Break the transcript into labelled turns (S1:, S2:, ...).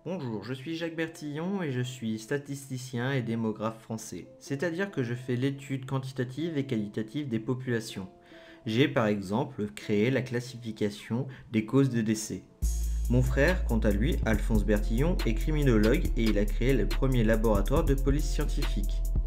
S1: Bonjour, je suis Jacques Bertillon et je suis statisticien et démographe français, c'est-à-dire que je fais l'étude quantitative et qualitative des populations. J'ai par exemple créé la classification des causes de décès. Mon frère, quant à lui, Alphonse Bertillon, est criminologue et il a créé le premier laboratoire de police scientifique.